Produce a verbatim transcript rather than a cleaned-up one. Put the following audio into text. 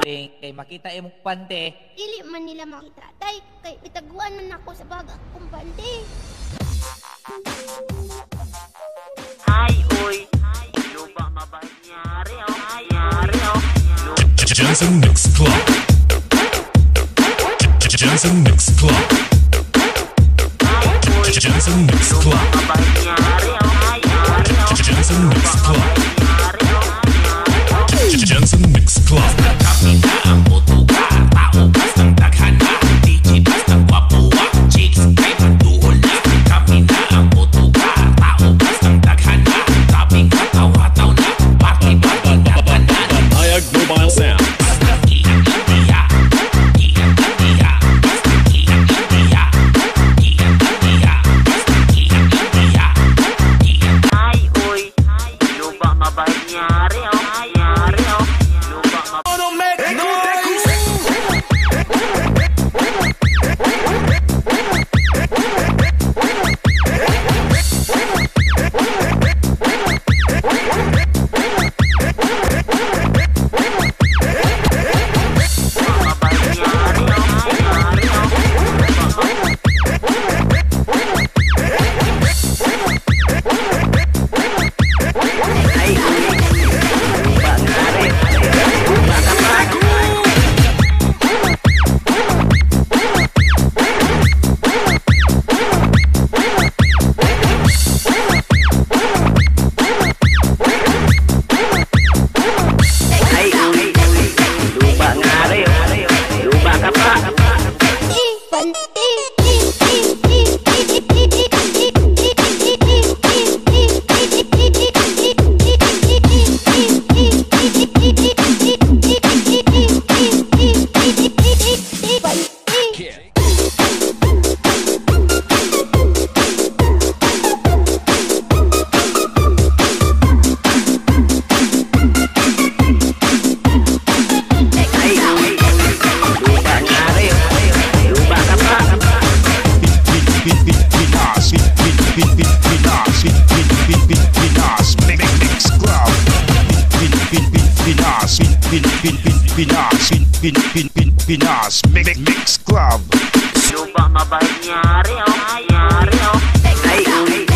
Kay, kay makita imong pante. Dili man nila makita. Tay, kay itaguan man ako sa baga kong bandi. Ay, uy. Lupa mabanyari, oh. Ayari, oh. Jensen Mix Club. Jensen Mix Club. Jensen Mix Club. Mabanyari, oh. Ayari, oh. Jensen Mix Club. Jensen Mix Club. Kami na ang botoka, tao pas ng daghana, D J pas ng wapuwa, chicks kay manduhol na. Kami na ang botoka, tao pas ng daghana, tabing hataw-hataw na, pati ba ginaganan. Ayag Mobile Sound. Ay, uy. Lupa mabanyari, oh. Ayari, oh. Lupa mabanyari. Pinas Mix Club. Lupa mabanyari, oh. Ayari, oh. Ay, uy.